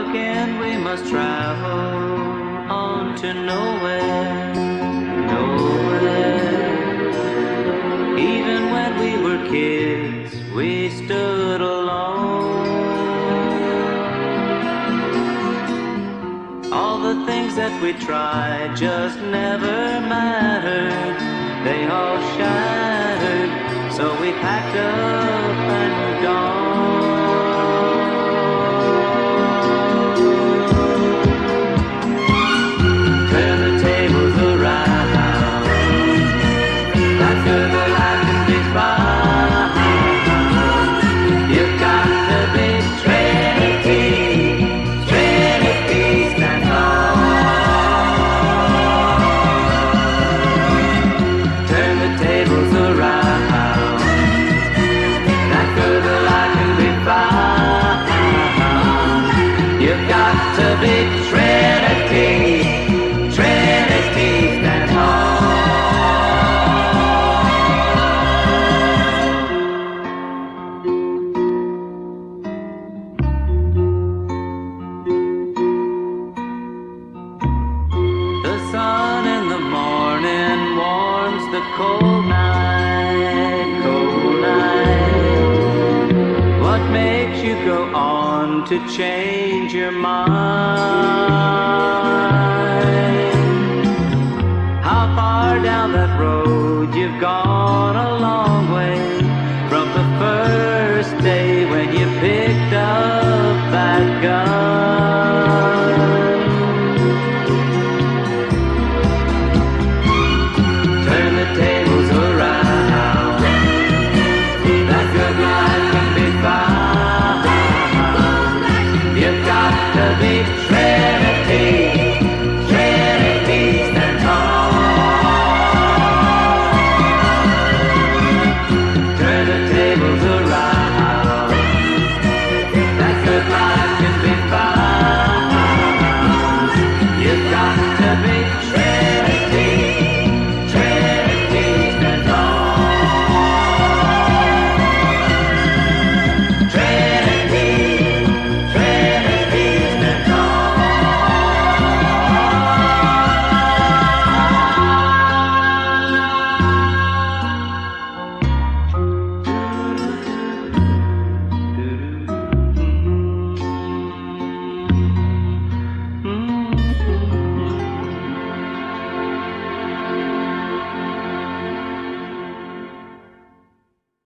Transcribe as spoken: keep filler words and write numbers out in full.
again we must travel on to nowhere, nowhere. Even when we were kids, we stood alone. All the things that we tried just never mattered. They all shattered, so we packed up and moved on. Turn the tables around. That good life can be found. You've got to be Trinity, Trinity stand tall. Turn the tables around. That good life can be found. You've got to be Trinity, Trinity stand tall. The sun in the morning warms the cold night, cold night. What makes you go on to change your mind? How far down that road you've gone a long way from the first day when you picked up that gun.